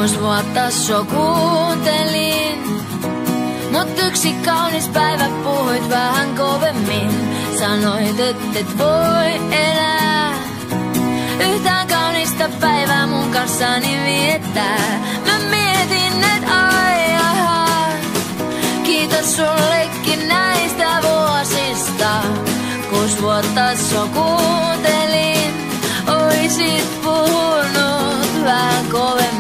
6 vuotta sua kuuntelin. Mut yksi kaunis päivä puhuit vähän kovemmin. Sanoit, et voi elää yhtään kaunista päivää mun kanssani viettää. Mä mietin, et ai, kiitos sullekin näistä vuosista. 6 vuotta sua kuuntelin, oisit puhunut vähän kovemmin.